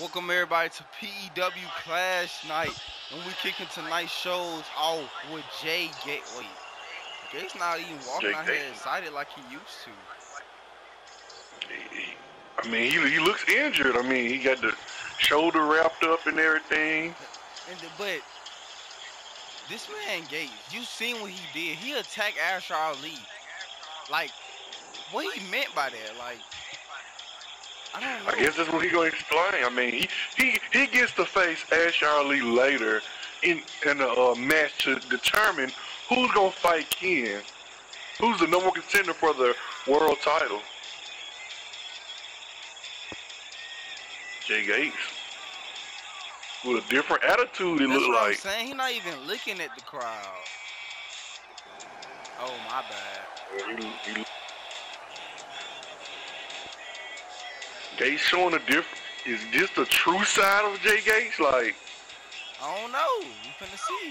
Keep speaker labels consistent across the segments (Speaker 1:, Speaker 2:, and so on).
Speaker 1: Welcome everybody to PEW Clash Night, and we kicking tonight's shows off with Jay Gate. Wait, Jay's not even walking out here excited like he used to.
Speaker 2: I mean, he looks injured. I mean, he got the shoulder wrapped up and everything.
Speaker 1: But this man Gates, you seen what he did? He attacked Asher Ali. Like, what he meant by that? Like, I don't know.
Speaker 2: I guess that's what he gonna explain. I mean, he gets to face Asher Ali later in a match to determine who's gonna fight Ken, who's the number one contender for the world title. Jay Gates with a different attitude. It looked like.
Speaker 1: I'm saying. He's not even looking at the crowd. Oh my bad.
Speaker 2: Gates showing a different. Is this the true side of Jay Gates? Like,
Speaker 1: I don't know. We finna see.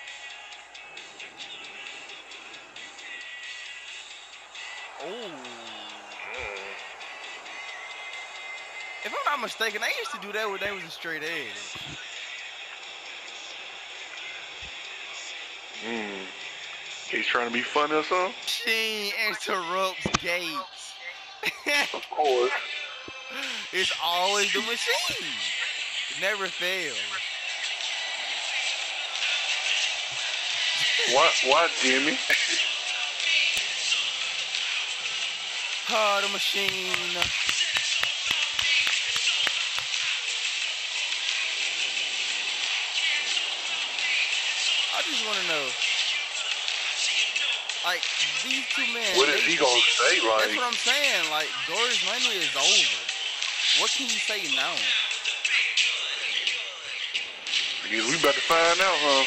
Speaker 1: Oh. If I'm not mistaken, they used to do that when they was a straight edge.
Speaker 2: Gates trying to be funny or something?
Speaker 1: She interrupts Gates.
Speaker 2: Of course.
Speaker 1: It's always the machine. It never fails.
Speaker 2: Why, Jimmy?
Speaker 1: The machine. I just want to know, like, these two men.
Speaker 2: What is he gonna say? Like,
Speaker 1: that's what I'm saying. Like, Glorious Money is over. What can you say now?
Speaker 2: I guess we about to find out, huh?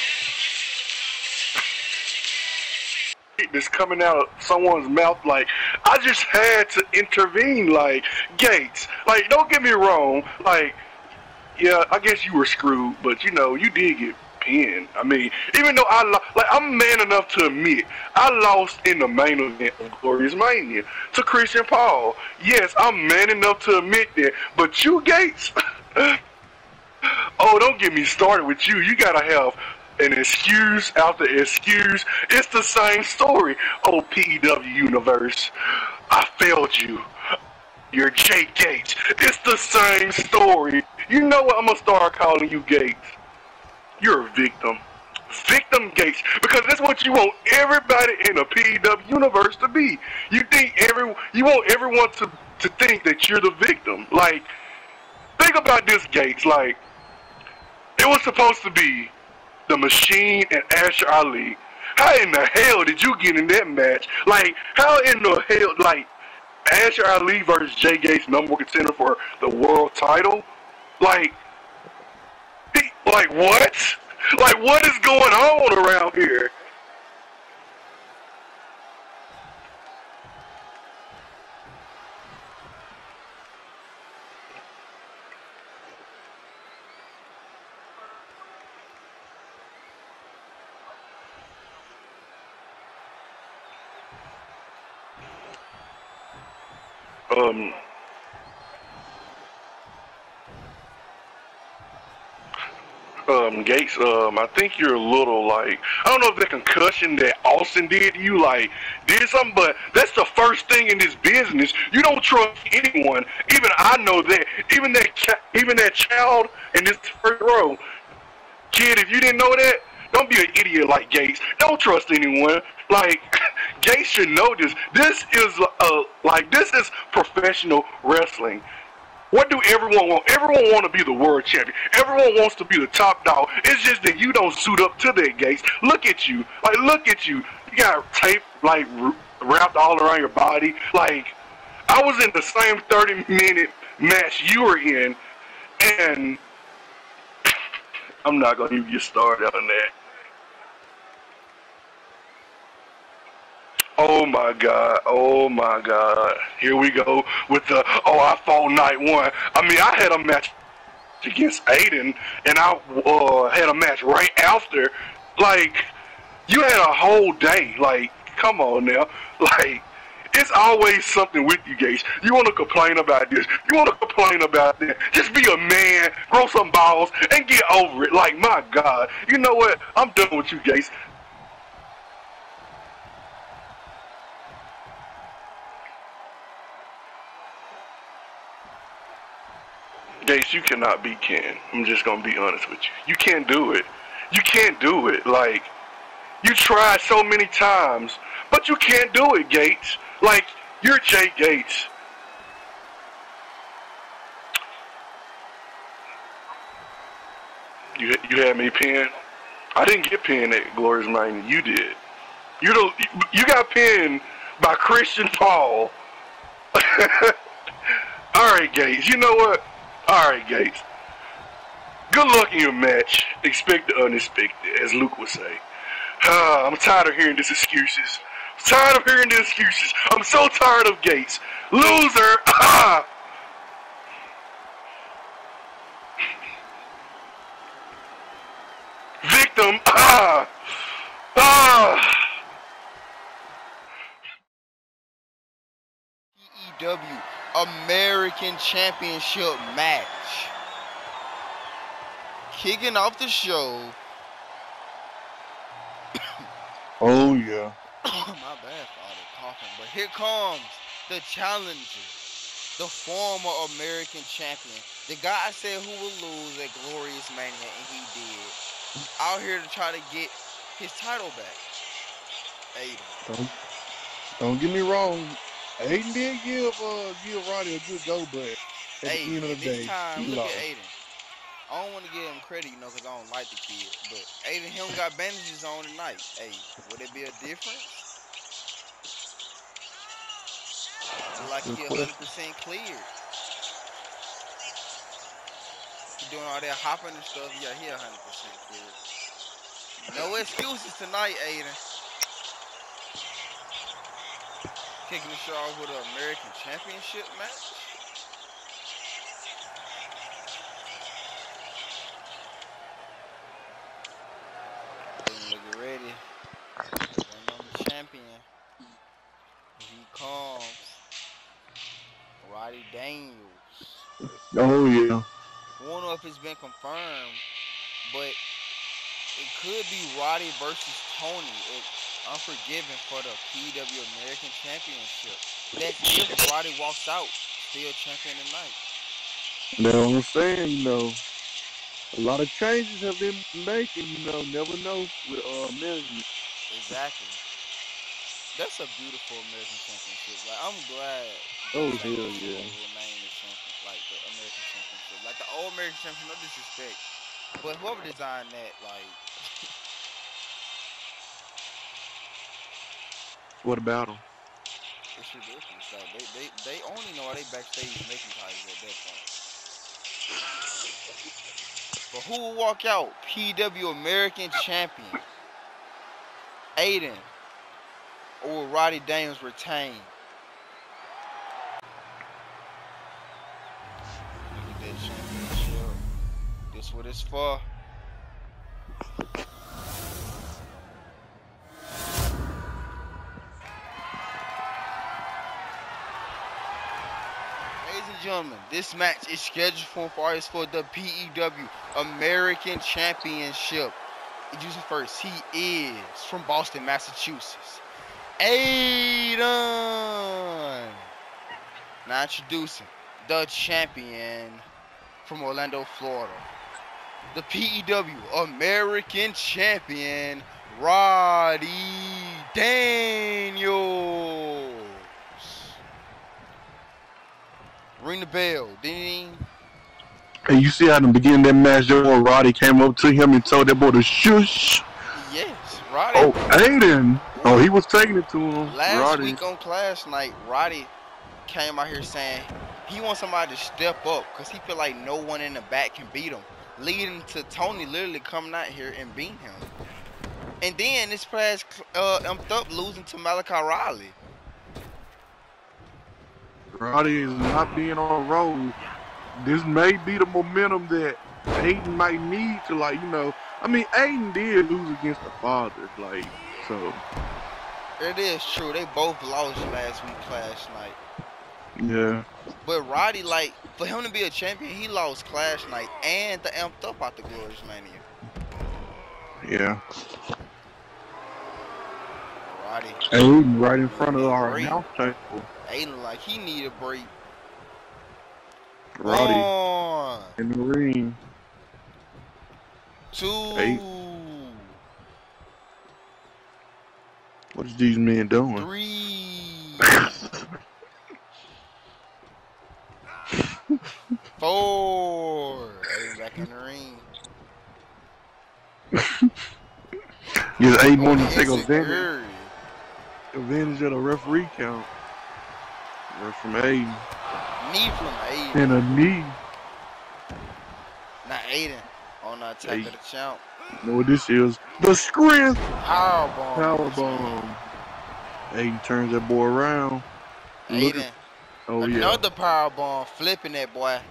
Speaker 2: This coming out of someone's mouth, like, I just had to intervene, like, Gates. Like, don't get me wrong, like, yeah, I guess you were screwed, but you know, you did get pinned. I mean, even though I'm man enough to admit I lost in the main event of Glorious Mania to Christian Paul. Yes, I'm man enough to admit that. But you, Gates, oh, don't get me started with you. You gotta have an excuse after excuse. It's the same story. Oh, PEW universe, I failed you. You're Jay Gates. It's the same story. You know what? I'm gonna start calling you Gates. You're a victim. Victim Gates. Because that's what you want everybody in the PEW universe to be. You want everyone to think that you're the victim. Like, think about this, Gates. Like, it was supposed to be the Machine and Asher Ali. How in the hell did you get in that match? Like, how in the hell, like, Asher Ali versus Jay Gates, number one contender for the world title? Like, what? Like, what is going on around here? Gates, I think you're a little, like, I don't know if the concussion that Austin did to you, like, did something, but that's the first thing in this business. You don't trust anyone. Even I know that. Even that child in this first row. Kid, if you didn't know that, don't be an idiot like Gates. Don't trust anyone. Like, Gates should know this. This is professional wrestling. What do everyone want? Everyone want to be the world champion. Everyone wants to be the top dog. It's just that you don't suit up to that, Gates. Look at you. Like, look at you. You got tape, like, wrapped all around your body. Like, I was in the same 30-minute match you were in, and I'm not going to even get started on that. Oh my God, oh my God. Here we go with the, I fought night one. I mean, I had a match against Aiden, and I had a match right after. Like, you had a whole day. Like, come on now. Like, It's always something with you, Gates. You want to complain about this. You want to complain about that. Just be a man, grow some balls, and get over it. Like, my God. You know what? I'm done with you, Gates. Gates, you cannot beat Ken. I'm just going to be honest with you. You can't do it. You can't do it. Like, you tried so many times, but you can't do it, Gates. Like, you're Jay Gates. You had me pinned? I didn't get pinned at Glorious Mania. You did. You got pinned by Christian Paul. Alright, Gates. You know what? Alright, Gates. Good luck in your match. Expect the unexpected, as Luke would say. I'm tired of hearing these excuses. I'm so tired of Gates. Loser! Victim!
Speaker 1: PEW American Championship match. Kicking off the show.
Speaker 3: Oh, yeah.
Speaker 1: My bad for all the coughing. But here comes the challenger. The former American champion. The guy I said who will lose at Glorious Mania, and he did. Out here to try to get his title back. Aiden.
Speaker 3: Don't get me wrong. Aiden did give Roddy a good go, but at the end of the day,
Speaker 1: time,
Speaker 3: he
Speaker 1: look
Speaker 3: lost.
Speaker 1: at Aiden. I don't want to give him credit, because I don't like the kid. But Aiden, he don't got bandages on tonight. Hey, would it be a difference? Like he 100% cleared. He doing all that hopping and stuff. Yeah, he 100% cleared. No excuses tonight, Aiden. Kicking the show off with an American Championship match. Look ready. One the champion. Here he comes. Roddy Daniels.
Speaker 3: Oh, yeah.
Speaker 1: I don't know if it's been confirmed, but it could be Roddy versus Tony at Unforgiven for the PW American Championship. That's if Roddy walks out, still champion tonight.
Speaker 3: That's what I'm saying, you know. A lot of changes have been making, you know, never know with management.
Speaker 1: Exactly. That's a beautiful American Championship. Like, I'm glad.
Speaker 3: Oh, hell yeah.
Speaker 1: Will name the champion, like the American Championship. Like the old American Championship, no disrespect. But whoever designed that, like.
Speaker 3: What about them?
Speaker 1: It's ridiculous. Like, they only know they backstage making titles at that point. But who will walk out? PW American Champion. Aiden. Or will Roddy Daniels retain? Look at that championship. This what it's for. Ladies and gentlemen, this match is scheduled for the PEW American Championship. Introducing first, he is from Boston, Massachusetts. Aiden. Now introducing the champion from Orlando, Florida. The PEW American Champion, Roddy Daniels. Ring the bell, ding.
Speaker 3: And you see how in the beginning of that match, that boy Roddy came up to him and told that boy to shush.
Speaker 1: Yes, Roddy.
Speaker 3: Oh, Aiden. Oh, he was taking it to him.
Speaker 1: Last week on Clash Night, Roddy came out here saying he wants somebody to step up because he feel like no one in the back can beat him, leading to Tony literally coming out here and beating him. And then this past up losing to Malachi Riley.
Speaker 3: Roddy is not being on the road. This may be the momentum that Aiden might need to, like, you know. I mean, Aiden did lose against the Fathers, like, so.
Speaker 1: It is true. They both lost last week, Clash Night.
Speaker 3: Yeah.
Speaker 1: But Roddy, like, for him to be a champion, he lost Clash Night and the amped up out the Glorious Mania.
Speaker 3: Yeah.
Speaker 1: Roddy.
Speaker 3: Aiden right in front of our announce table.
Speaker 1: Aiden like he need a break.
Speaker 3: Roddy
Speaker 1: One,
Speaker 3: in the ring.
Speaker 1: 2.
Speaker 3: Eight. What is these men doing?
Speaker 1: 3. 4. Aiden back in the ring.
Speaker 3: Yes, Aiden wanted to
Speaker 1: Oh,
Speaker 3: take
Speaker 1: insecurity.
Speaker 3: advantage of the referee count. Ref from Aiden.
Speaker 1: Knee from Aiden.
Speaker 3: And a knee.
Speaker 1: Not Aiden. On the attack of the champ.
Speaker 3: You know what this is? The strength.
Speaker 1: Powerbomb.
Speaker 3: Powerbomb. Aiden turns that boy around. Look
Speaker 1: Aiden.
Speaker 3: at- Oh yeah.
Speaker 1: Another powerbomb. Flipping that boy.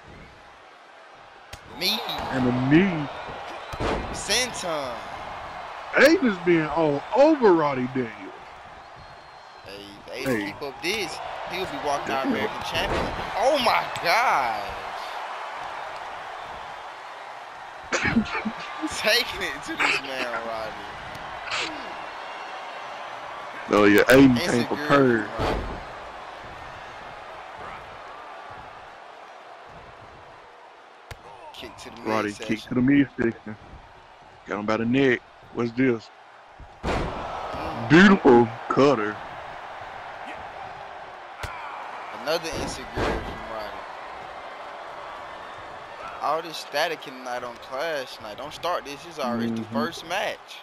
Speaker 1: Knee.
Speaker 3: And a knee.
Speaker 1: Senton.
Speaker 3: Aiden is being all over Roddy Daniels.
Speaker 1: Hey, if Aiden
Speaker 3: Hey.
Speaker 1: keep up this, he'll be walking out American champion. Oh my gosh. Taking it to this man, Roddy.
Speaker 3: Oh yeah, Aiden came
Speaker 1: Insecurity
Speaker 3: prepared.
Speaker 1: from Roddy. Kick to the
Speaker 3: Roddy
Speaker 1: midsection.
Speaker 3: kicked to the midsection. Got him by the neck. What's this? Beautiful cutter.
Speaker 1: Another insecurity from Roddy. All this static tonight on Clash Night. Don't start this. It's already the first match.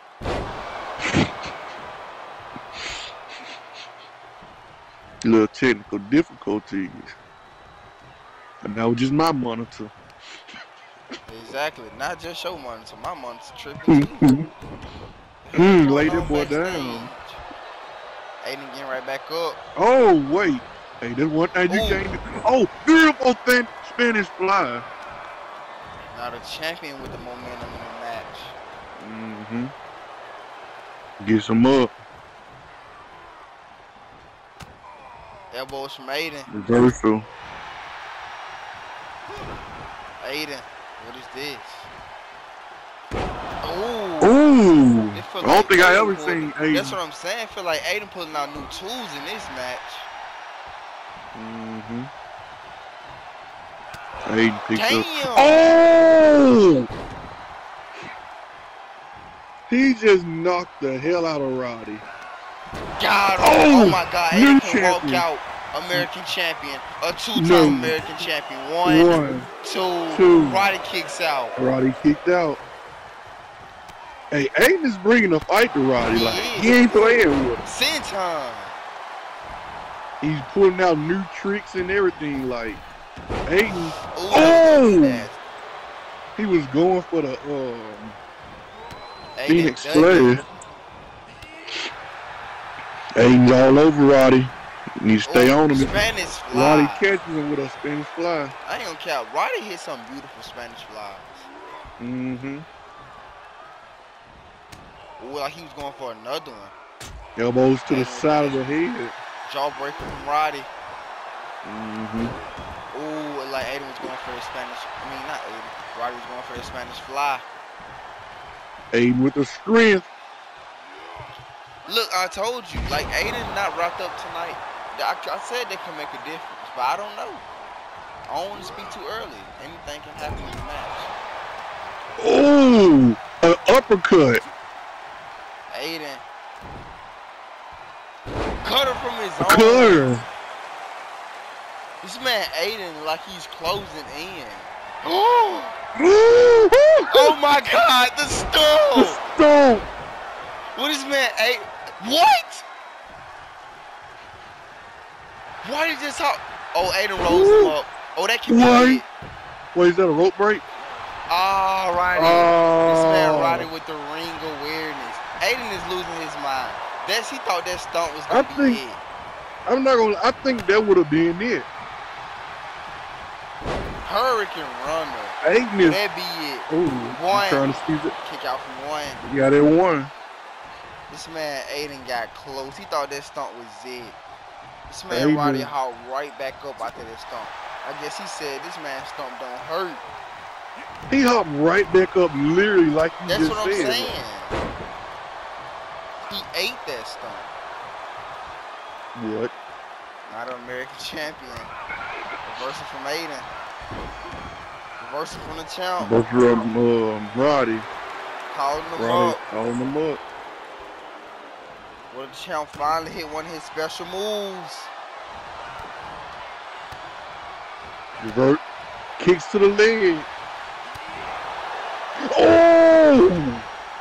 Speaker 3: Little technical difficulties. And that was just my monitor.
Speaker 1: Exactly. Not just your monitor. My monitor's tripping too.
Speaker 3: Lay that boy down.
Speaker 1: Aiden getting right back up.
Speaker 3: Oh wait. Hey, that's one thing you
Speaker 1: Ooh.
Speaker 3: can't do. Oh, beautiful thin Spanish fly.
Speaker 1: Now the champion with the momentum in the match.
Speaker 3: Gets him up.
Speaker 1: Elbows from Aiden.
Speaker 3: Reversal.
Speaker 1: Aiden, what is this? Oh.
Speaker 3: Ooh.
Speaker 1: It feel
Speaker 3: I don't think I
Speaker 1: Aiden
Speaker 3: ever
Speaker 1: pulled-
Speaker 3: seen
Speaker 1: That's
Speaker 3: Aiden.
Speaker 1: what I'm saying. I feel like Aiden pulling out new tools in this match.
Speaker 3: Aiden picks
Speaker 1: Damn.
Speaker 3: up. Oh! He just knocked the hell out of Roddy.
Speaker 1: God,
Speaker 3: Oh,
Speaker 1: oh my God.
Speaker 3: new
Speaker 1: Aiden can walk
Speaker 3: champion.
Speaker 1: out American champion. A two-time
Speaker 3: No.
Speaker 1: American champion. One,
Speaker 3: One.
Speaker 1: two.
Speaker 3: Two.
Speaker 1: Roddy kicks out.
Speaker 3: Roddy kicked out. Hey, Aiden is bringing a fight to Roddy. Like,
Speaker 1: He
Speaker 3: he ain't playing with him.
Speaker 1: Senton.
Speaker 3: He's pulling out new tricks and everything. Like, Aiden,
Speaker 1: Ooh,
Speaker 3: Oh! he was going for the
Speaker 1: Aiden
Speaker 3: Phoenix
Speaker 1: does
Speaker 3: Splash.
Speaker 1: it.
Speaker 3: Aiden's all over Roddy. You need to stay
Speaker 1: Ooh,
Speaker 3: on him.
Speaker 1: Spanish fly.
Speaker 3: Roddy catches him with a Spanish fly.
Speaker 1: I ain't gonna count. Roddy hit some beautiful Spanish flies. Ooh, like he was going for another one.
Speaker 3: Elbows to the side of the head.
Speaker 1: Jawbreaker from Roddy.
Speaker 3: Mm-hmm.
Speaker 1: Ooh, like Aiden was going for the Spanish. I mean, not Aiden. Roddy was going for the Spanish fly.
Speaker 3: Aiden with the strength.
Speaker 1: Look, I told you, like Aiden not wrapped up tonight. I said they can make a difference, but I don't know. I don't want to speak too early. Anything can happen in the match.
Speaker 3: Ooh, an uppercut.
Speaker 1: Aiden. Cutter from his
Speaker 3: A
Speaker 1: own.
Speaker 3: cutter.
Speaker 1: This man Aiden like he's closing in.
Speaker 3: Oh
Speaker 1: Oh my God, the stone.
Speaker 3: Stone.
Speaker 1: What is man Aiden? What? Why did this talk? Oh, Aiden rolls him up. Oh, that can
Speaker 3: What?
Speaker 1: be it.
Speaker 3: Wait, is that a rope break?
Speaker 1: Ah, Roddy. This man Roddy with the ring awareness. Aiden is losing his mind. He thought that stunt was gonna be
Speaker 3: think-
Speaker 1: it.
Speaker 3: I'm not gonna. I think that would have been it.
Speaker 1: Hurricane Runner.
Speaker 3: Aiden
Speaker 1: Would
Speaker 3: is.
Speaker 1: that be it?
Speaker 3: Ooh,
Speaker 1: One.
Speaker 3: trying to squeeze it.
Speaker 1: Kick out from one.
Speaker 3: Yeah, they won.
Speaker 1: This man Aiden got close. He thought that stunt was it. This man Roddy
Speaker 3: Aiden,
Speaker 1: hopped right back up after that stump. I guess he said this man's stump don't hurt.
Speaker 3: he hopped right back up, literally like you
Speaker 1: That's
Speaker 3: just
Speaker 1: what I'm
Speaker 3: said.
Speaker 1: saying. He ate that stump.
Speaker 3: What?
Speaker 1: Not an American champion. Reversal from Aiden. Reversal from the champ.
Speaker 3: But from Roddy.
Speaker 1: Calling him
Speaker 3: Roddy
Speaker 1: up.
Speaker 3: calling him up.
Speaker 1: Well, the champ finally hit one of his special moves.
Speaker 3: Revert. Kicks to the leg. Oh!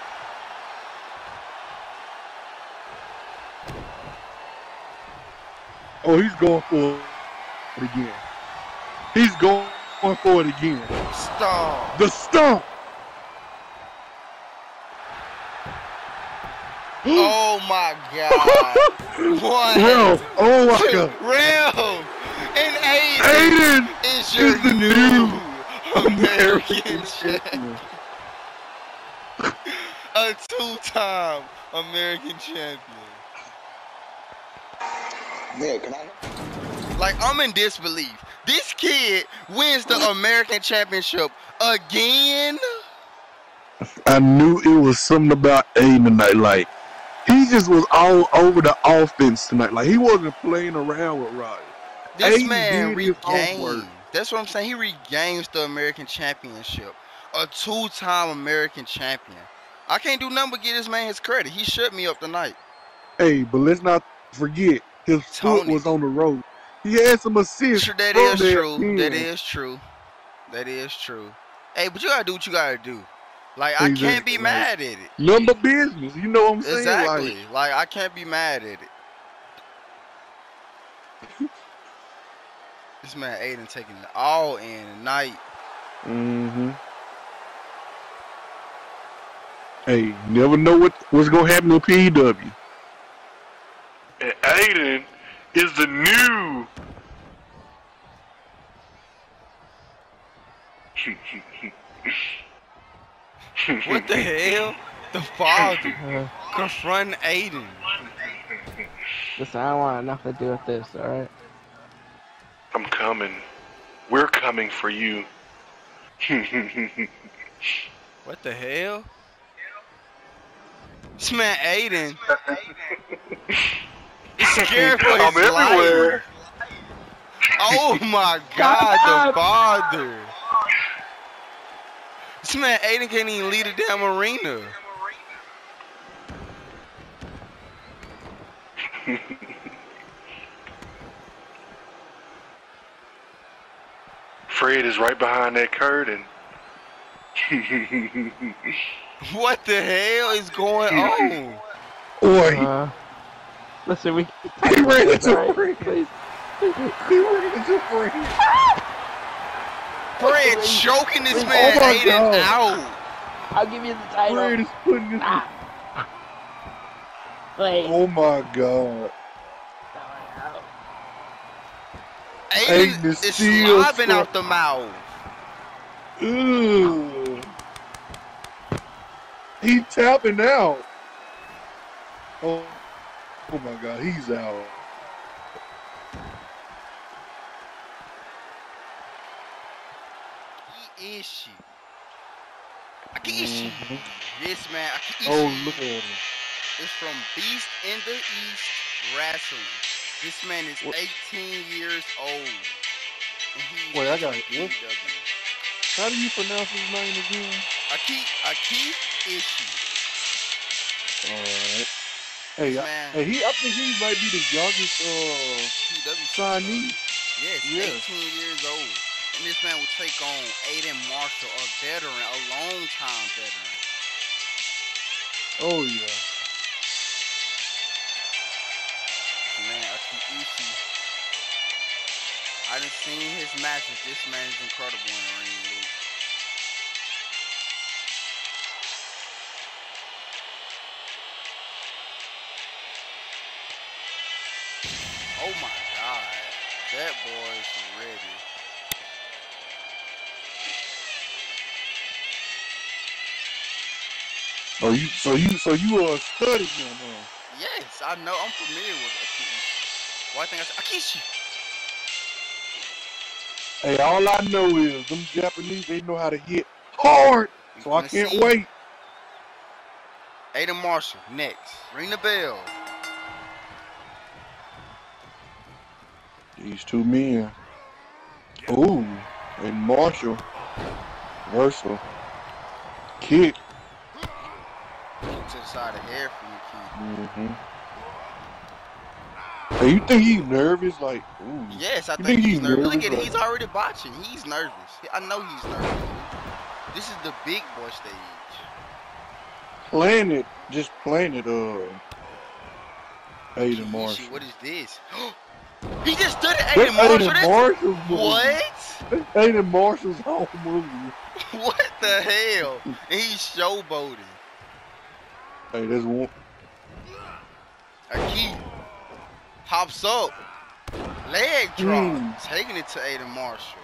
Speaker 3: Oh, he's going for it again. He's going for it again.
Speaker 1: Stomp.
Speaker 3: The stomp.
Speaker 1: Oh my God. One.
Speaker 3: Real. Oh my
Speaker 1: Two.
Speaker 3: God.
Speaker 1: Real. And
Speaker 3: Aiden
Speaker 1: is your
Speaker 3: the
Speaker 1: new
Speaker 3: American
Speaker 1: American champion.
Speaker 3: champion.
Speaker 1: A two-time American champion.
Speaker 4: Yeah, can I?
Speaker 1: Like, I'm in disbelief. This kid wins the American championship again.
Speaker 3: I knew it was something about Aiden tonight. Like, he just was all over the offense tonight. Like, he wasn't playing around with Roddy.
Speaker 1: This
Speaker 3: Aiden
Speaker 1: man
Speaker 3: did his homework.
Speaker 1: regained. That's what I'm saying. He regains the American championship. A two-time American champion. I can't do nothing but give this man his credit. He shut me up tonight.
Speaker 3: Hey, but let's not forget, his foot
Speaker 1: Tony.
Speaker 3: was on the road. He had some assists.
Speaker 1: That
Speaker 3: from
Speaker 1: is
Speaker 3: that
Speaker 1: true.
Speaker 3: end.
Speaker 1: That is true. That is true. Hey, but you gotta do what you gotta do. Like, I can't be
Speaker 3: Exactly.
Speaker 1: mad at it.
Speaker 3: Number business. You know what I'm saying?
Speaker 1: Exactly. Like, I can't be mad at it. This man Aiden taking it all in tonight.
Speaker 3: Mm-hmm. Hey, never know what's gonna happen in PW.
Speaker 2: And Aiden is the new.
Speaker 1: What the hell? The father confronting Aiden.
Speaker 5: Listen, I don't want nothing to do with this, alright?
Speaker 2: I'm coming. We're coming for you.
Speaker 1: What the hell? This man Aiden is scared for his
Speaker 2: I'm everywhere.
Speaker 1: life. Oh my God, the father. This man Aiden can't even lead a damn arena.
Speaker 2: Fred is right behind that curtain.
Speaker 1: What the hell is going on?
Speaker 3: Boy,
Speaker 5: Listen, we
Speaker 3: he ran into
Speaker 5: alright,
Speaker 3: Fred.
Speaker 5: please.
Speaker 3: He ran into Fred.
Speaker 1: Fred choking this
Speaker 3: Oh
Speaker 1: man
Speaker 3: my
Speaker 1: Aiden
Speaker 3: God.
Speaker 1: out.
Speaker 5: I'll give you the title.
Speaker 3: Fred is putting his.
Speaker 5: Please.
Speaker 3: Oh my God.
Speaker 1: Aiden
Speaker 3: Aiden
Speaker 1: is
Speaker 3: is still
Speaker 1: slobbing out the mouth.
Speaker 3: Ooh. He tapping out. Oh my God, he's out.
Speaker 1: Ishi. Akiishi. This man, Akiishi,
Speaker 3: Oh, look at him.
Speaker 1: is from Beast in the East Wrestling. This man is 18 years old. And he's
Speaker 3: Wait, I got it.
Speaker 1: in
Speaker 3: What?
Speaker 1: AEW.
Speaker 3: How do you pronounce his name again?
Speaker 1: Akiishi.
Speaker 3: Alright. Hey,
Speaker 1: This man,
Speaker 3: I think he might be the youngest
Speaker 1: PW
Speaker 3: signee.
Speaker 1: Yes,
Speaker 3: Yeah.
Speaker 1: 18 years old. And this man will take on Aiden Marshall, a veteran, a long-time veteran.
Speaker 3: Oh yeah.
Speaker 1: Man, Akiishi. I done seen his matches. This man is incredible in the ring, Luke. Oh my God. That boy is ready.
Speaker 3: So you studied him, huh?
Speaker 1: Yes, I know. I'm familiar with Akishi. Well, I think I said Akishi.
Speaker 3: Hey, all I know is them Japanese, they know how to hit hard.
Speaker 1: We
Speaker 3: So I
Speaker 1: finna
Speaker 3: can't
Speaker 1: see.
Speaker 3: wait.
Speaker 1: Aiden Marshall next. Ring the bell.
Speaker 3: These two men. Ooh, and Marshall. Versatile. Kick.
Speaker 1: Kick to the side of the head from the key.
Speaker 3: Hey, you think he's nervous? Like, ooh.
Speaker 1: Yes, I
Speaker 3: You
Speaker 1: think he's nervous.
Speaker 3: nervous?
Speaker 1: Look at it.
Speaker 3: Like,
Speaker 1: He's already botching. He's nervous. I know he's nervous. This is the big boy stage.
Speaker 3: just playing it, Aiden Marshall.
Speaker 1: What is this? He just stood at
Speaker 3: That's
Speaker 1: Aiden Marshall.
Speaker 3: Aiden Marshall's movie.
Speaker 1: What?
Speaker 3: That's Aiden Marshall's whole movie.
Speaker 1: What the hell? And he's showboating.
Speaker 3: Hey, there's one.
Speaker 1: A key pops up. Leg drop. Taking it to Aiden Marshall.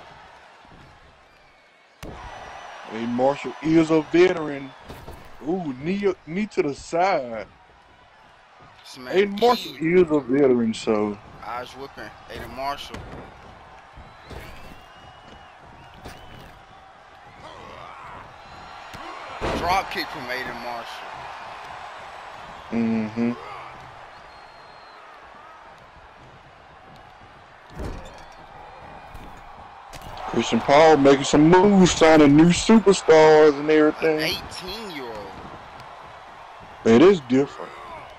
Speaker 3: Aiden Marshall is a veteran. Ooh, knee to the side. Aiden Marshall is a veteran, so.
Speaker 1: Eyes whipping. Aiden Marshall. Drop kick from Aiden Marshall.
Speaker 3: Christian Paul making some moves, signing new superstars and everything.
Speaker 1: An 18-year-old.
Speaker 3: It is different.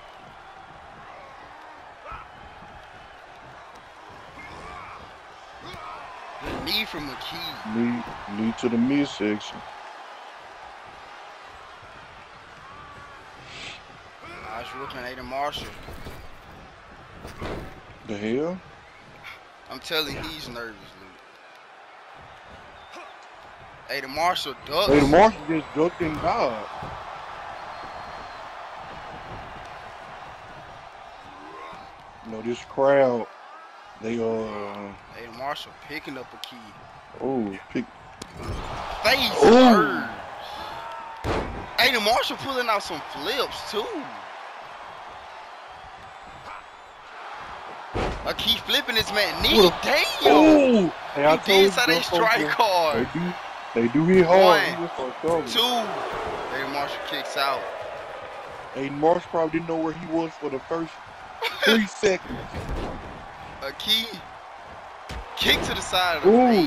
Speaker 1: The knee from McKee.
Speaker 3: Knee to the midsection.
Speaker 1: Eyes whipping Aiden Marshall.
Speaker 3: The hell?
Speaker 1: I'm telling you, he's nervous, Luke. Aiden Marshall ducks.
Speaker 3: Aiden Marshall just ducked and died. You know, this crowd, they
Speaker 1: Aiden Marshall picking up a key.
Speaker 3: pick.
Speaker 1: Face first. Aiden Marshall pulling out some flips too. A key flipping this man knee. Damn.
Speaker 3: Hey, I
Speaker 1: he did say they strike hard.
Speaker 3: They do hit hard.
Speaker 1: 1, 2. Aiden Marshall kicks out.
Speaker 3: Aiden Marshall probably didn't know where he was for the first 3 seconds.
Speaker 1: A key kick to the side of the face.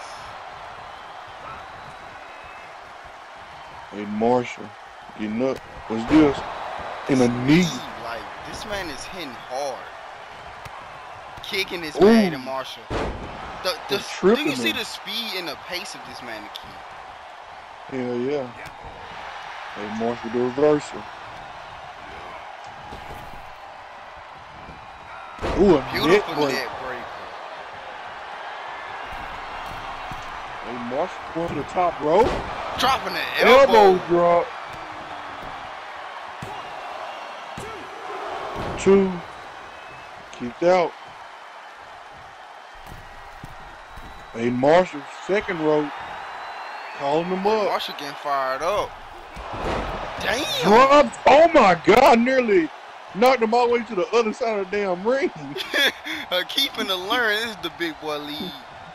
Speaker 3: Aiden Marshall getting up. What's this? In a knee.
Speaker 1: Like, this man is hitting hard. Kicking this man, Aiden Marshall. Do you see the speed and the pace of this man, the key?
Speaker 3: Hell yeah. Aiden Marshall the reversal. Ooh, a
Speaker 1: beautiful
Speaker 3: net
Speaker 1: breaker.
Speaker 3: Aiden Marshall going to the top rope.
Speaker 1: Dropping the elbow
Speaker 3: drop. 2. Kicked out. Aiden Marshall, second rope. Calling him up.
Speaker 1: Marshall getting fired up. Damn.
Speaker 3: Dropped. Oh my God, nearly knocked him all the way to the other side of the damn ring.
Speaker 1: Keeping to learn. This is the big boy league.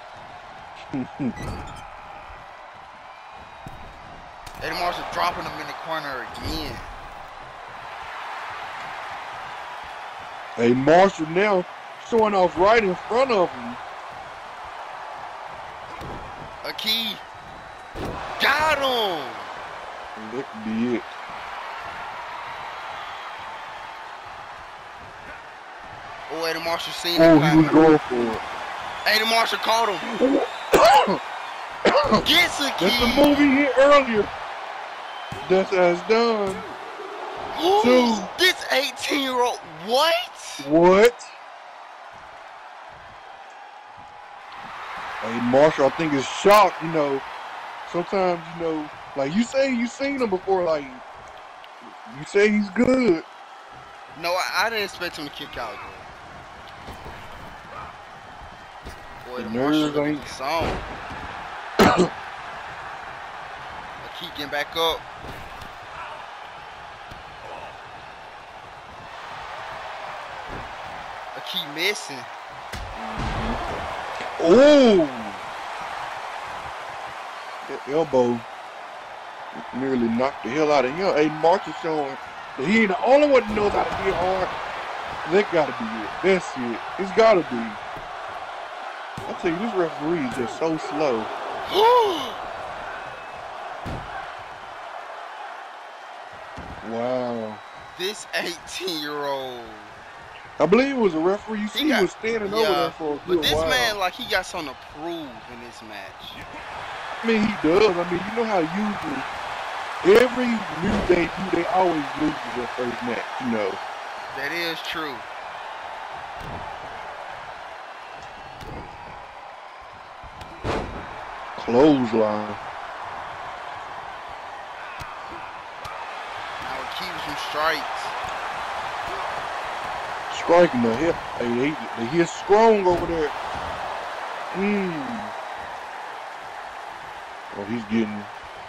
Speaker 1: Aiden Marshall dropping him in the corner again.
Speaker 3: Hey, Marshall now showing off right in front of him.
Speaker 1: A key. Got him.
Speaker 3: And that could be it.
Speaker 1: Oh, Aiden Marshall seen it.
Speaker 3: Oh, he was going for it.
Speaker 1: Aiden Marshall caught him. Gets a key.
Speaker 3: That's the move he hit earlier. That's how it's done.
Speaker 1: Ooh, this 18-year-old. What?
Speaker 3: What? Hey, Marshall, I think is shocked, you know. Sometimes, you know, like you say you seen him before, like, you say he's good.
Speaker 1: No, I didn't expect him to kick out. Boy, the Marshall ain't song. I keep getting back up. keep missing.
Speaker 3: Oh! That elbow nearly knocked the hell out of him. Hey, March is showing that he ain't the only one that knows how to hit hard. That gotta be it. That's it. It's gotta be. I tell you, this referee is just so slow. Wow.
Speaker 1: This 18-year-old.
Speaker 3: I believe it was a referee. You see, he was standing over there for a good
Speaker 1: But this
Speaker 3: while.
Speaker 1: man, like, he got something to prove in this match.
Speaker 3: I mean, he does. I mean, you know how usually every new debut, they always lose their first match, you know.
Speaker 1: That is true.
Speaker 3: Clothesline.
Speaker 1: Now it keeps some strikes.
Speaker 3: Striking the hip. Hey, he is strong over there. Oh, he's getting.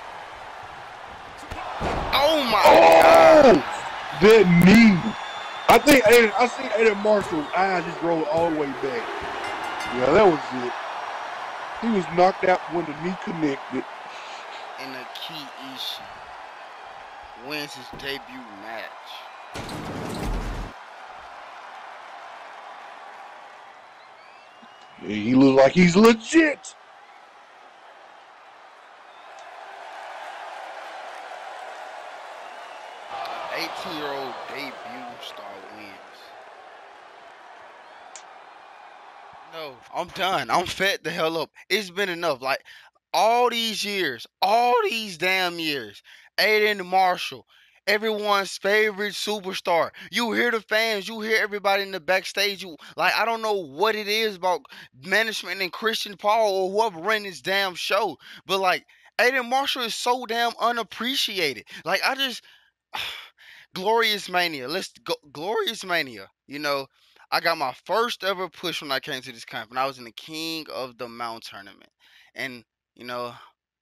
Speaker 1: Oh my God!
Speaker 3: That knee. I think I see Aiden Marshall's eyes just rolled all the way back. Yeah, that was it. He was knocked out when the knee connected.
Speaker 1: And Aki Ishii wins his debut match.
Speaker 3: Yeah, he looks like he's legit.
Speaker 1: Year-old debut star wins. No, I'm done. I'm fed the hell up. It's been enough. Like, all these years, all these damn years, Aiden Marshall, everyone's favorite superstar. You hear the fans, you hear everybody in the backstage. I don't know what it is about management and Christian Paul or whoever ran this damn show, but like, Aiden Marshall is so damn unappreciated. Like, I just... Glorious Mania. Let's go. Glorious Mania. You know, I got my first ever push when I came to this company. I was in the King of the Mount tournament. And, you know,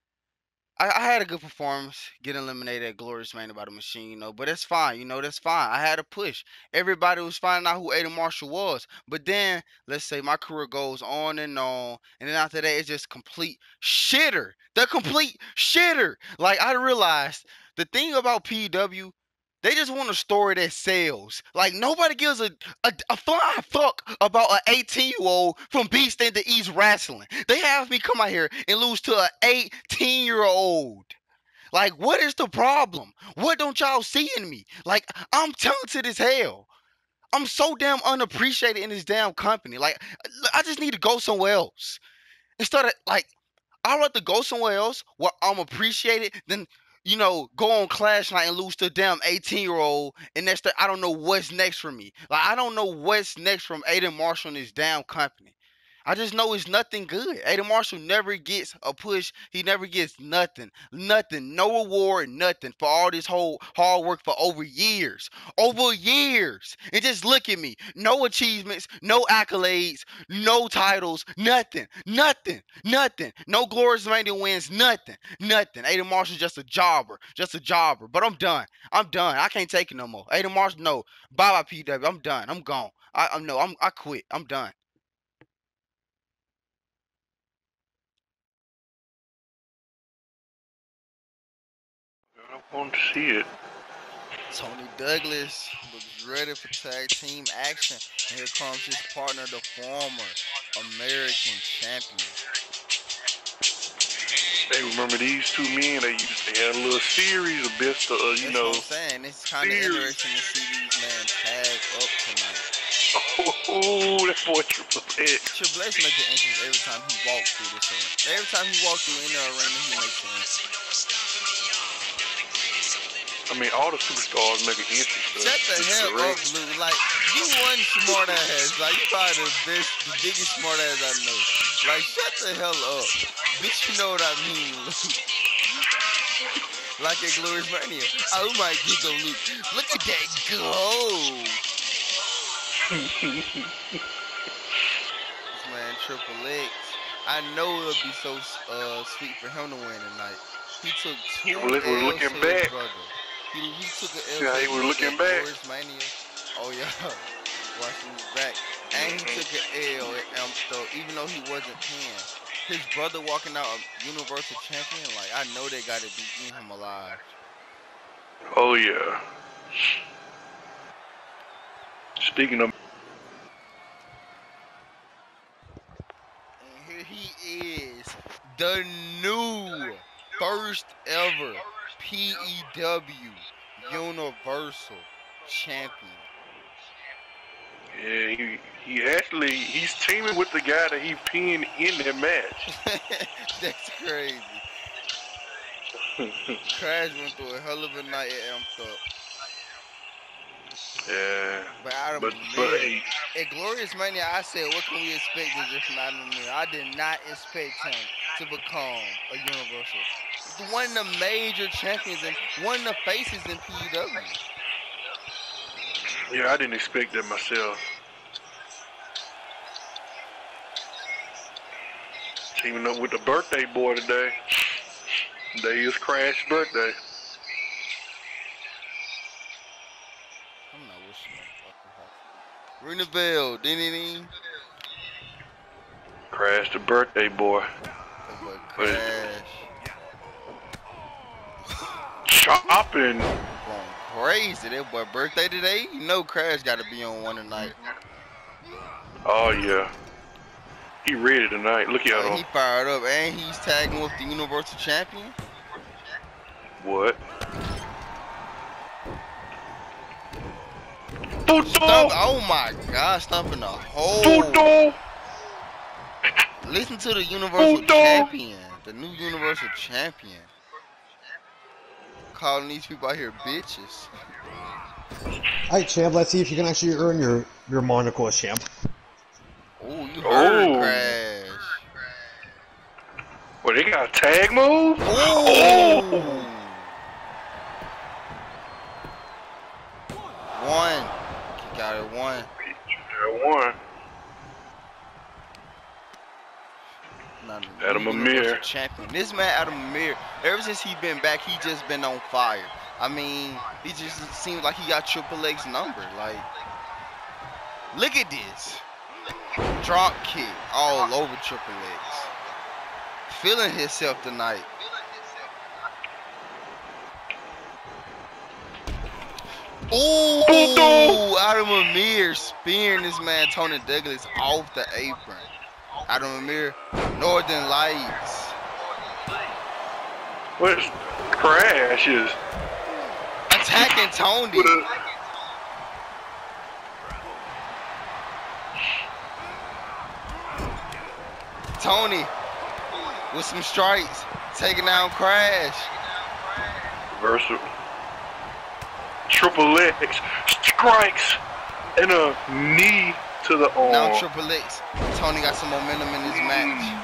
Speaker 1: I had a good performance, getting eliminated at Glorious Mania by the Machine, you know, but that's fine. You know, that's fine. I had a push. Everybody was finding out who Aiden Marshall was. But then, let's say my career goes on. And then after that, it's just complete shitter. The complete shitter. Like, I realized the thing about PW, they just want a story that sells. Like, nobody gives a flying fuck about an 18-year-old from Beast in the East Wrestling. They have me come out here and lose to an 18-year-old. Like, what is the problem? What don't y'all see in me? Like, I'm talented as hell. I'm so damn unappreciated in this damn company. Like, I just need to go somewhere else. Instead of, like, I'd rather go somewhere else where I'm appreciated than, you know, go on Clash Night and lose to a damn 18-year-old, and I don't know what's next for me. Like, I don't know what's next from Aiden Marshall in this damn company. I just know it's nothing good. Aiden Marshall never gets a push. He never gets nothing. Nothing. No reward, nothing for all this whole hard work for over years. Over years. And just look at me. No achievements, no accolades, no titles, nothing. Nothing. Nothing. No Glorious Mania wins, nothing. Nothing. Aiden Marshall's just a jobber. Just a jobber. But I'm done. I'm done. I can't take it no more. Aiden Marshall, no. Bye-bye, PW. I'm done. I'm gone. I quit. I'm done.
Speaker 2: I want to see it.
Speaker 1: Tony Douglas looks ready for tag team action. And here comes his partner, the former American champion.
Speaker 2: Hey, remember these two men? They had a little series of best of, you know.
Speaker 1: That's what I'm saying. It's kind of interesting to see these men tag up tonight.
Speaker 2: Oh, that boy Triple H.
Speaker 1: Triple H makes an entrance every time he walks through this arena. Every time he walks through in the arena, he makes an entrance.
Speaker 2: I mean, all the superstars make an entrance.
Speaker 1: Shut the hell up, Blue. Like, you one smart ass. Like, you probably the biggest smart ass I know. Like, shut the hell up. Bitch, you know what I mean, Luke. Like at Glorious Mania. Oh my God, Luke. Look at that go. This man, Triple X. I know it'll be so sweet for him to win tonight. He took two L's to his brother. He took an L.
Speaker 2: Yeah, he was looking back.
Speaker 1: Glorious Mania. Oh yeah. Watching his back. And he took an L at Amstel, even though he wasn't paying. His brother walking out a Universal Champion, like, I know they got to be eating him alive.
Speaker 2: Oh, yeah. Speaking of...
Speaker 1: And here he is, the new first ever PEW Universal Champion.
Speaker 2: Yeah, he's teaming with the guy that he pinned in that match.
Speaker 1: That's crazy. Crash went through a hell of a night at Amstel.
Speaker 2: Yeah.
Speaker 1: But Adam Amir, at Glorious Mania, I said, what can we expect from Adam Amir? I did not expect him to become a Universal. One of the major champions and one of the faces in PEW.
Speaker 2: Yeah, I didn't expect that myself. Teaming up with the birthday boy today. Today is Crash's birthday.
Speaker 1: I'm not wishing him fucking happy. Ring the bell, ding.
Speaker 2: Crash the birthday boy.
Speaker 1: That boy Crash.
Speaker 2: Chopping.
Speaker 1: Going crazy. That boy birthday today. You know Crash got to be on one tonight.
Speaker 2: Oh yeah. He ready tonight. Look at him.
Speaker 1: He fired up, and he's tagging with the Universal Champion.
Speaker 2: What?
Speaker 1: Oh my God! Stumping the hole. Listen to the Universal Champion, the new Universal Champion, calling these people out here bitches.
Speaker 6: Alright, champ, let's see if you can actually earn your monocle as champ.
Speaker 1: Oh, you heard Crash.
Speaker 2: Well, they got a tag move?
Speaker 1: Oh! One. Kick out at one.
Speaker 2: One.
Speaker 1: Adam Amir. Champion. This man, Adam Amir, ever since he been back, he just been on fire. I mean, he just seems like he got Triple X's number. Like, look at this. Drop kick all over Triple X. Feeling himself tonight. Ooh, Adam Amir spearing this man Tony Douglas off the apron. Adam Amir, Northern Lights.
Speaker 2: What's Crash is
Speaker 1: attacking Tony. Tony with some strikes, taking down Crash.
Speaker 2: Versal. Triple X strikes and a knee to the arm.
Speaker 1: Now Triple X. Tony got some momentum in this match.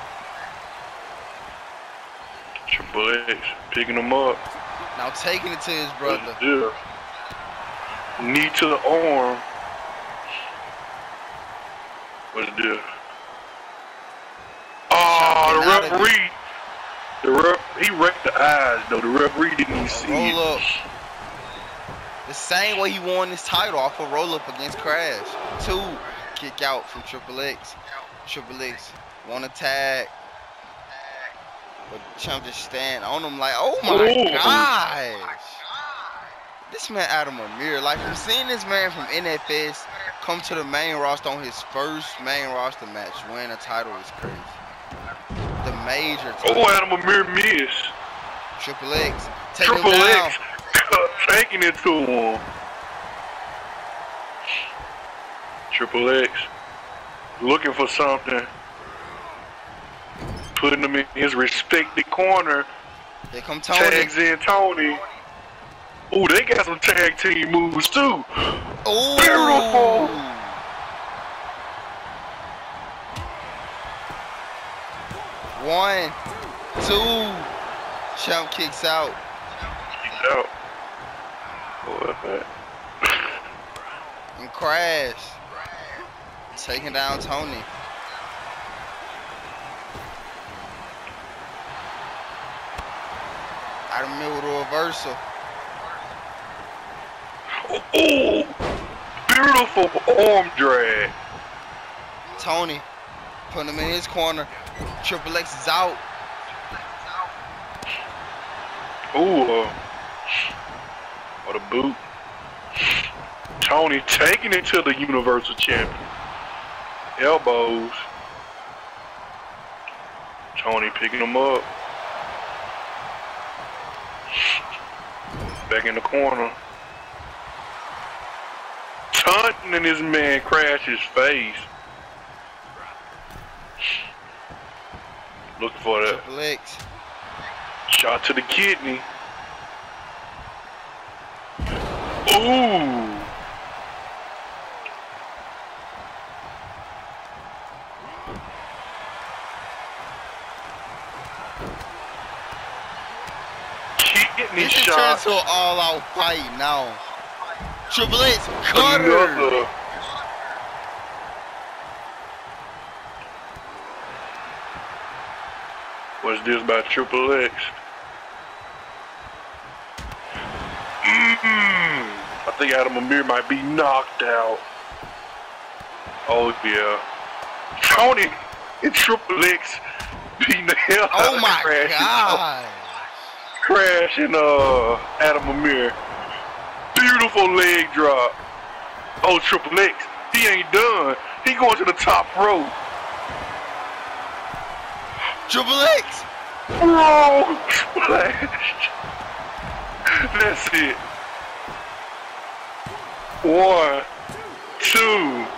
Speaker 2: Triple X picking him up.
Speaker 1: Now taking it to his brother.
Speaker 2: Yeah. Knee to the arm. What's it do? Oh, the referee. He wrecked the eyes though. The referee didn't even see it.
Speaker 1: Roll up. The same way he won his title off a roll up against Crash. 2 kick out from Triple X. Triple X want to tag. But Champ just stand on him like, oh my gosh. This man Adam Amir, like from seeing this man from NFS come to the main roster on his first main roster match, win a title is crazy. The major title.
Speaker 2: Oh, Adam Amir missed.
Speaker 1: Triple X taking
Speaker 2: Triple
Speaker 1: him down.
Speaker 2: X taking it to him. Triple X looking for something. Putting him in his respected corner.
Speaker 1: Here come Tony.
Speaker 2: Tags in Tony. Ooh, they got some tag team moves too.
Speaker 1: Ooh.
Speaker 2: Beautiful.
Speaker 1: One, two. Champ kicks out.
Speaker 2: Kicks out. What?
Speaker 1: And Crash taking down Tony. Out of the middle with a reversal.
Speaker 2: Oh, beautiful arm drag.
Speaker 1: Tony, putting him in his corner. Triple X is out.
Speaker 2: Ooh, what a boot. Tony taking it to the Universal Champion. Elbows. Tony picking him up. Back in the corner. Taunting and this man crashed his face. Looking for that.
Speaker 1: Triple X.
Speaker 2: Shot to the kidney. Ooh. Kidney
Speaker 1: This is
Speaker 2: shot.
Speaker 1: to an all-out fight now. Triple X cutter.
Speaker 2: Another. What's this about Triple X? I think Adam Amir might be knocked out. Oh yeah. Tony and Triple X beating the hell out
Speaker 1: Oh
Speaker 2: of
Speaker 1: my
Speaker 2: Crash.
Speaker 1: God.
Speaker 2: Crash and Adam Amir. Beautiful leg drop. Oh, Triple X, he ain't done. He going to the top rope.
Speaker 1: Triple X.
Speaker 2: Whoa! Splash. That's it. 1, 2.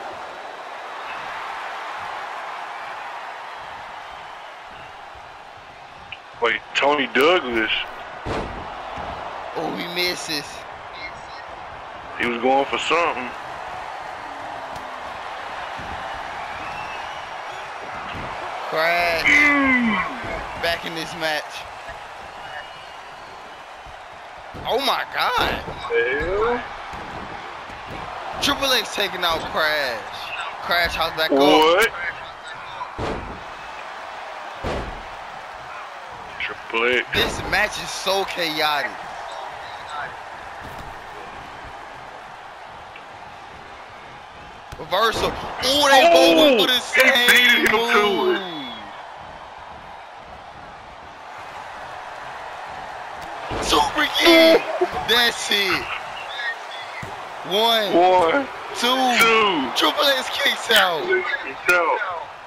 Speaker 2: Wait, Tony Douglas.
Speaker 1: Oh, he misses.
Speaker 2: He was going for something.
Speaker 1: Crash. Back in this match. Oh my God.
Speaker 2: Hell.
Speaker 1: Triple X taking out Crash. Crash, how's that go?
Speaker 2: What? Triple X.
Speaker 1: This match is so chaotic. Reversal. Ooh, they both went for the
Speaker 2: He beat
Speaker 1: same
Speaker 2: him to it.
Speaker 1: move. Super kick. That's it. 1,
Speaker 2: 1,
Speaker 1: 2.
Speaker 2: 2.
Speaker 1: Triple X kicks out.
Speaker 2: So,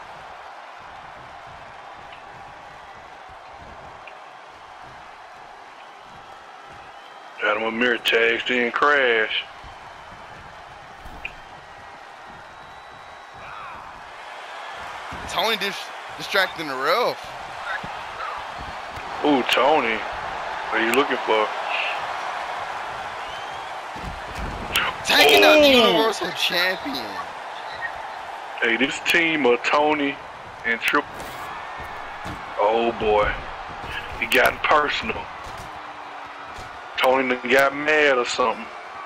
Speaker 2: Adam Amir tags in Crash.
Speaker 1: Tony distracting the ref.
Speaker 2: Ooh, Tony. What are you looking for?
Speaker 1: Taking out the
Speaker 2: Ooh.
Speaker 1: Universal Champion.
Speaker 2: Hey, this team of Tony and Triple. Oh boy. It got personal. Tony done got mad or something.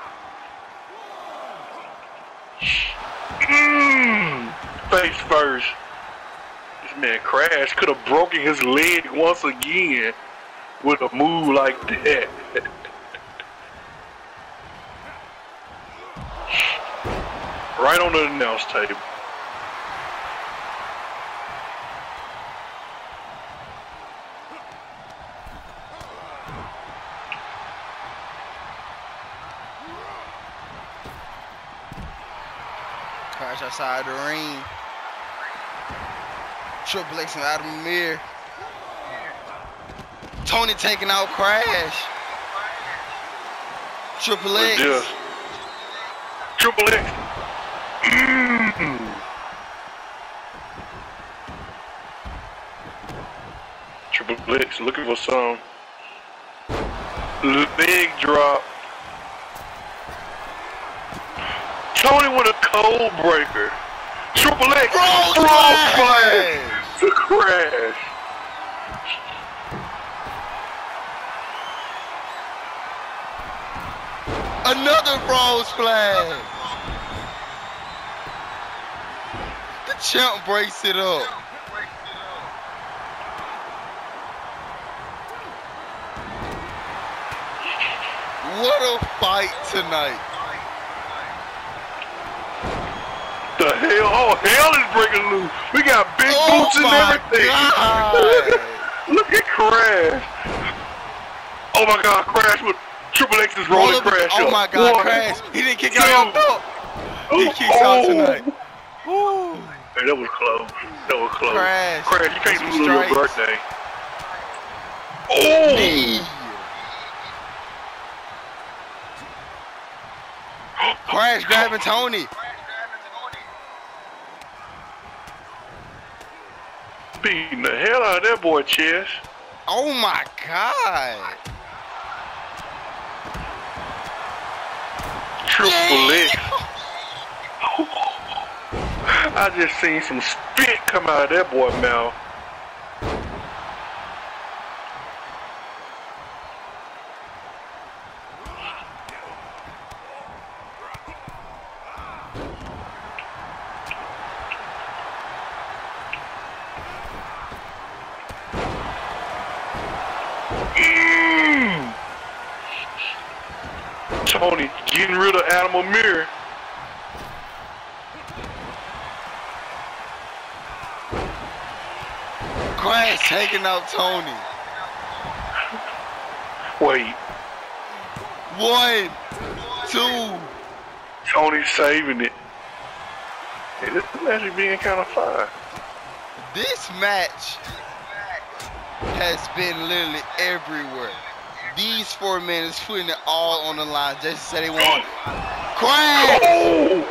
Speaker 2: Face first. This man Crash could have broken his leg once again with a move like that. Right on the announce table.
Speaker 1: Crash outside the ring. Triple X and Adam Amir. Tony taking out Crash. Triple X.
Speaker 2: Yeah. Triple X. Triple X looking for some. Leg drop. Tony with a cold breaker. Triple X.
Speaker 1: Frog splash.
Speaker 2: To Crash.
Speaker 1: Another frog splash. The champ breaks it up. What a fight tonight.
Speaker 2: The hell? Oh, hell is breaking loose. We got big boots and everything. Look at Crash. Oh my God, Crash with Triple X's rolling Crash.
Speaker 1: Oh my God, Crash. He didn't kick out. He kicks out tonight. Woo.
Speaker 2: Hey, that was close. That was close.
Speaker 1: Crash,
Speaker 2: you can't lose on your birthday. Oh!
Speaker 1: Knee. Crash grabbing Tony.
Speaker 2: Beating the hell out of that boy chest.
Speaker 1: Oh my God.
Speaker 2: Triple X. I just seen some spit come out of that boy mouth. Tony getting rid of Adam Amir.
Speaker 1: Crash taking out Tony.
Speaker 2: Wait.
Speaker 1: 1, 2.
Speaker 2: Tony's saving it. Hey, this match is being kind of fun.
Speaker 1: This match has been literally everywhere. These 4 men is putting it all on the line just to say they won. Crash!
Speaker 2: Oh!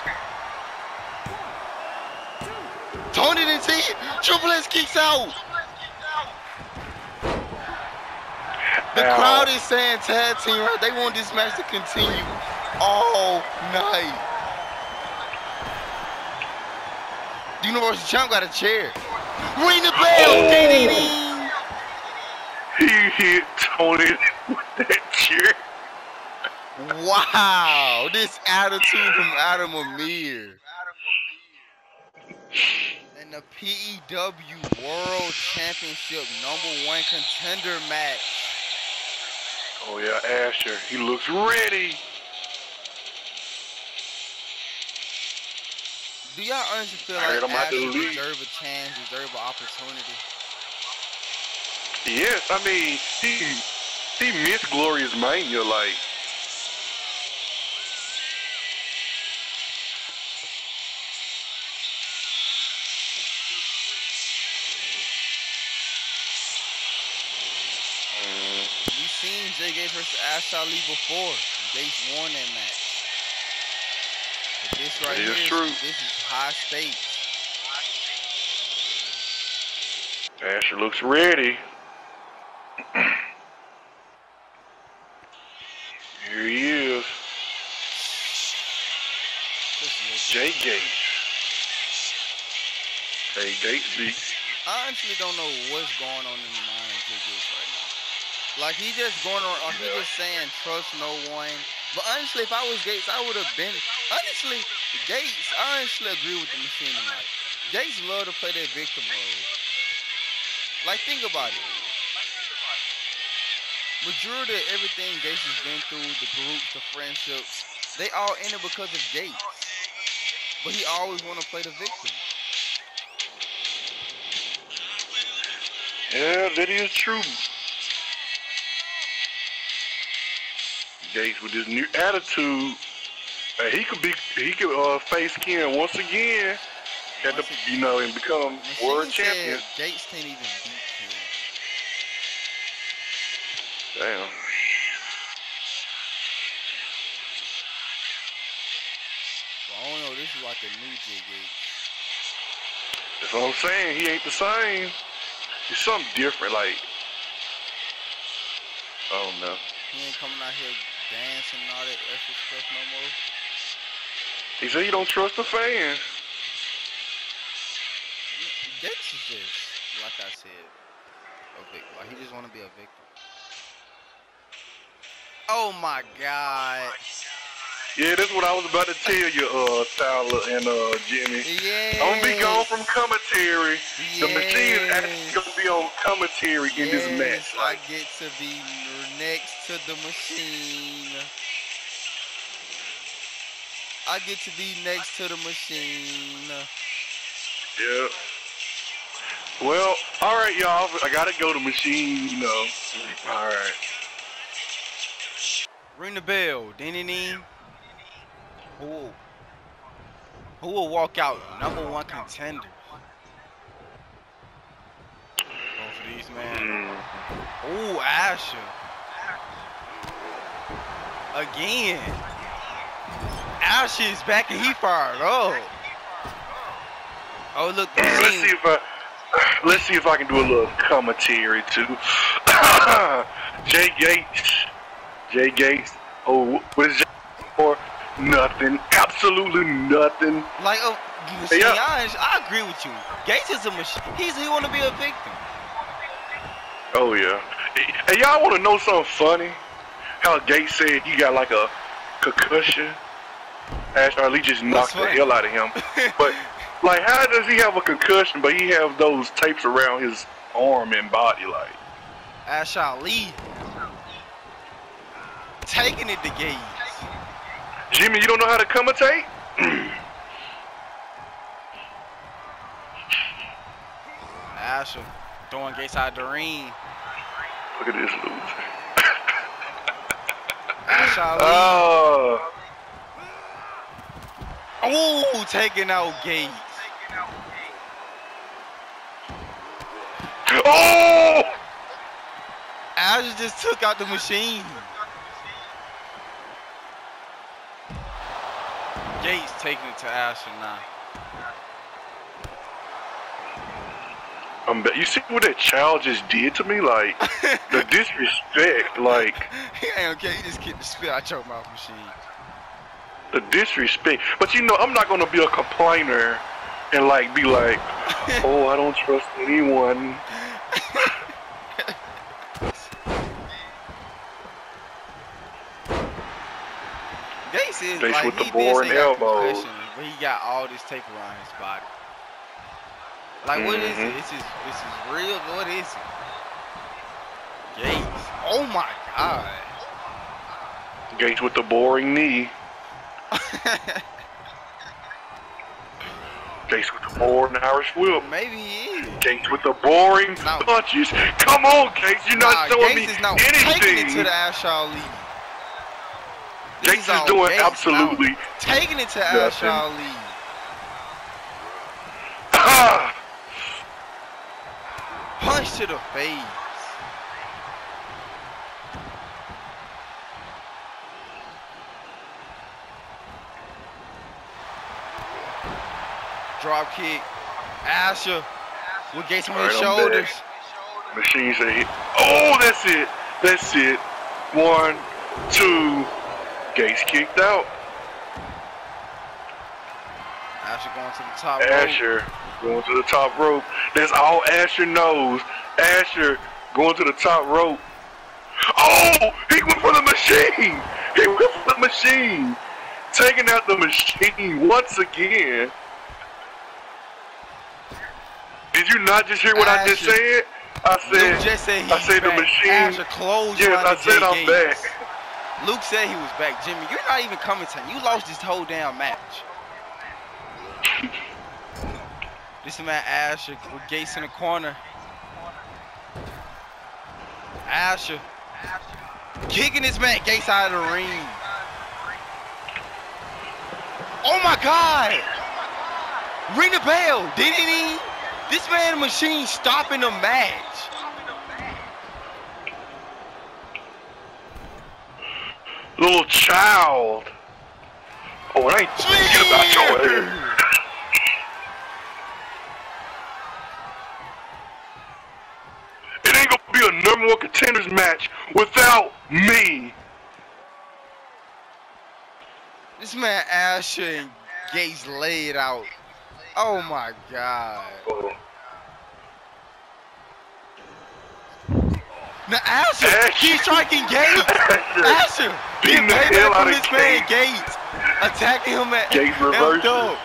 Speaker 1: Tony didn't see it. Triple X kicks out. The crowd is saying tag team, right? They want this match to continue all night. The Universal Champ got a chair. Ring the bell. Ding, ding, ding.
Speaker 2: He hit Tony with that chair.
Speaker 1: Wow, this attitude from Adam Amir. And the PEW World Championship #1 contender match.
Speaker 2: Oh yeah, Asher, he looks ready.
Speaker 1: Do y'all honestly feel
Speaker 2: I heard
Speaker 1: like
Speaker 2: him out the
Speaker 1: Asher
Speaker 2: league.
Speaker 1: deserve a chance, deserve an opportunity?
Speaker 2: Yes, I mean, he missed Glorious Mania, like.
Speaker 1: We've seen Jay Gates versus Ash Ali before. Gates won that match. But this right here,
Speaker 2: true.
Speaker 1: This is high stakes.
Speaker 2: Asher looks ready. Here he is. Jay Gates. Jay Gates beat.
Speaker 1: I honestly don't know what's going on in the mind of Jay Gates right now. Like, he just going on, or he just saying trust no one. But honestly, if I was Gates, I would have been. Honestly, Gates, I honestly agree with the Machine tonight. Gates love to play that victim role. Like, think about it. Majority of everything Gates has been through, the groups, the friendships, they all ended because of Gates. But he always want to play the victim.
Speaker 2: Yeah, that is true. Gates with this new attitude, he could face Ken once again, and become world champion.
Speaker 1: Gates can't even beat Ken.
Speaker 2: Damn.
Speaker 1: Well, I don't know. This is like a new Jay Gates.
Speaker 2: That's what I'm saying. He ain't the same. He's something different. Like, I don't know.
Speaker 1: He ain't coming out here dancing and all that extra stuff no more.
Speaker 2: He said he don't trust the fans.
Speaker 1: Gates is just, like I said, a victim. Like, he just want to be a victim. Oh my God.
Speaker 2: Yeah, that's what I was about to tell you, Tyler and Jimmy.
Speaker 1: Yeah.
Speaker 2: I'm gonna be gone from commentary.
Speaker 1: Yes.
Speaker 2: The Machine is actually gonna be on commentary in this match.
Speaker 1: I get to be next to the Machine. I get to be next to the machine.
Speaker 2: Yeah. Well, all right, y'all. I gotta go to machine. You know. All right.
Speaker 1: Ring the bell. Ding. Who will walk out #1 contender? Both of these, man. Oh, Asher. Again. Asher is back and he fired up. Oh, look.
Speaker 2: Let's see if I can do a little commentary too. Jay Gates. Oh, what is Jay for? Nothing. Absolutely nothing.
Speaker 1: Like, machine, I agree with you. Gates is a machine. He want to be a victim.
Speaker 2: Oh yeah. Hey, y'all want to know something funny? How Gates said he got like a concussion. Asher Ali just knocked the hell out of him. But like, how does he have a concussion, but he have those tapes around his arm and body? Like,
Speaker 1: Asher Ali taking it to Gates.
Speaker 2: Jimmy, you don't know how to commentate?
Speaker 1: Asher throwing Gates out the ring.
Speaker 2: Look at this loser.
Speaker 1: Asher Ali. Oh, taking out Gates.
Speaker 2: Oh!
Speaker 1: Asher just took out the machine. Gates taking it to Asher now.
Speaker 2: You see what that child just did to me? Like, the disrespect, like.
Speaker 1: He ain't okay, he just kicked the spit out your mouth, machine.
Speaker 2: The disrespect. But you know, I'm not gonna be a complainer and like be like, oh, I don't trust anyone.
Speaker 1: Gates is
Speaker 2: Gates
Speaker 1: like,
Speaker 2: with the
Speaker 1: he
Speaker 2: boring
Speaker 1: did say
Speaker 2: elbows.
Speaker 1: but he got all this tape around his body. Like, what is it? This is real. What is it? Gates. Oh my God.
Speaker 2: Gates with the boring knee. Gates with the boring Irish whip.
Speaker 1: Maybe he is.
Speaker 2: Gates with the boring punches. Come on, Gates. You're not showing
Speaker 1: Gates
Speaker 2: me
Speaker 1: is now
Speaker 2: anything.
Speaker 1: taking it to the Asher Ali.
Speaker 2: Gates is doing absolutely
Speaker 1: taking it to Asher Ali. Punch to the face. Drop kick. Asher with Gates on his shoulders.
Speaker 2: Machine say, oh, that's it. That's it. 1, 2. Gates kicked out.
Speaker 1: Asher going to the top rope.
Speaker 2: Asher going to the top rope. That's all Asher knows. Asher going to the top rope. Oh, he went for the machine. He went for the machine. Taking out the machine once again. Did you not just hear what I just said? I said the machine.
Speaker 1: Asher closed.
Speaker 2: Yes, I said I'm back.
Speaker 1: Luke said he was back. Jimmy, you're not even commentating. You lost this whole damn match. This man Asher with Gates in the corner. Asher kicking this man Gates out of the ring. Oh my God! Ring the bell, didn't he? This man machine stopping the match.
Speaker 2: Little child. Oh, I ain't thinking about your head. It ain't gonna be a #1 contenders match without me.
Speaker 1: This man Asher and Gates laid out. Oh my God.
Speaker 2: Oh.
Speaker 1: Now Asher keeps striking Gates. Asher
Speaker 2: beating the hell out of
Speaker 1: this man Gates. Attacking him at
Speaker 2: Gates reverses.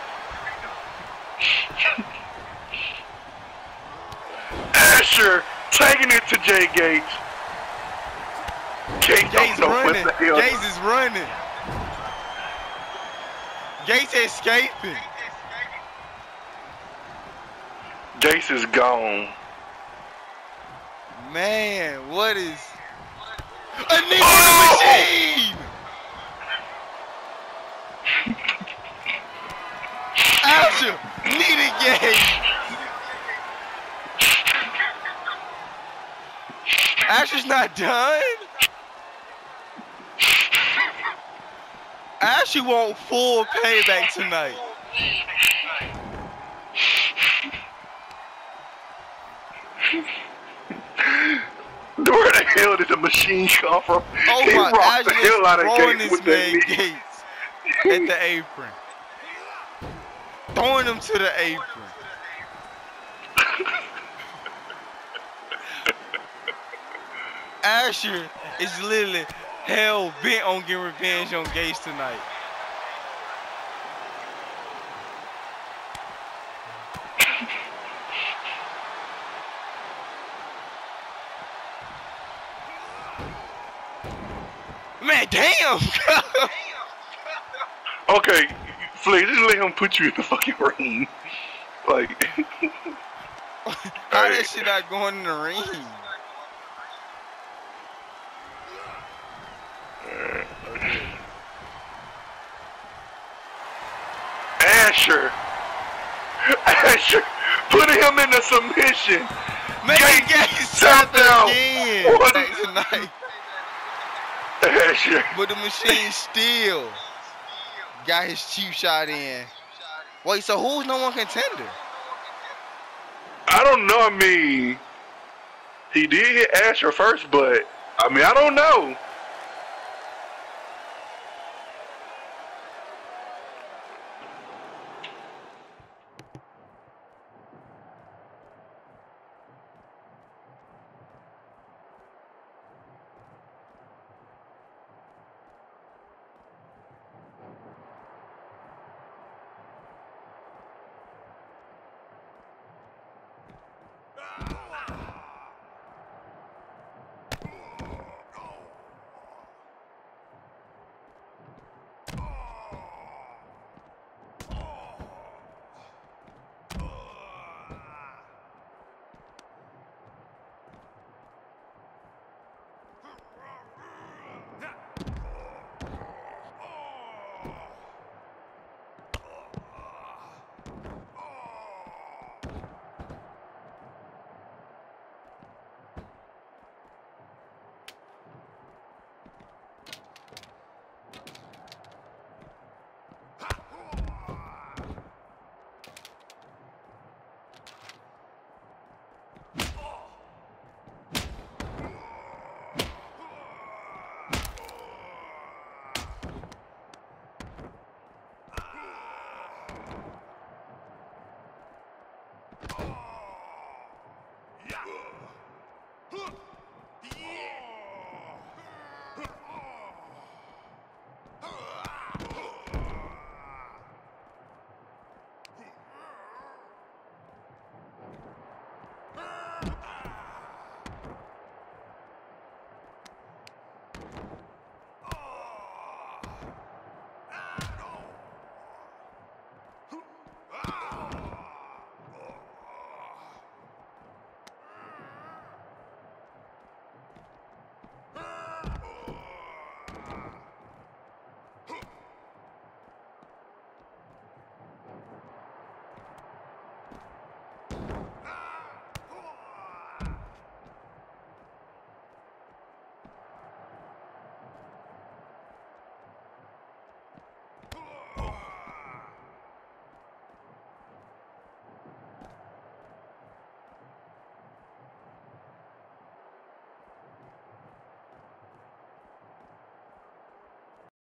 Speaker 2: Asher taking it to Jay Gates. Gates don't know
Speaker 1: running.
Speaker 2: what the hell.
Speaker 1: Gates is running. Gates escaping.
Speaker 2: Gates is gone.
Speaker 1: Man, what is a knee in the machine? Asher, knee to Gates. Asher's not done. Asher want full payback tonight.
Speaker 2: Where the hell did the machine come from?
Speaker 1: Oh
Speaker 2: He
Speaker 1: my!
Speaker 2: rocked the hell out of
Speaker 1: throwing
Speaker 2: Gates
Speaker 1: this
Speaker 2: with that
Speaker 1: man
Speaker 2: knee.
Speaker 1: Gates at the apron, throwing him to the apron. Asher is literally hell bent on getting revenge on Gates tonight. Man, damn!
Speaker 2: Okay, Flay, just let him put you in the fucking ring. Like,
Speaker 1: How that shit not going in the ring?
Speaker 2: Asher, put him in the submission.
Speaker 1: Man, Gates
Speaker 2: tap
Speaker 1: tapped
Speaker 2: out.
Speaker 1: again
Speaker 2: What?
Speaker 1: tonight.
Speaker 2: Asher,
Speaker 1: But the machine still got his cheap shot in. Wait, so who's no one contender?
Speaker 2: I don't know. I mean, he did hit Asher first, but I mean, I don't know.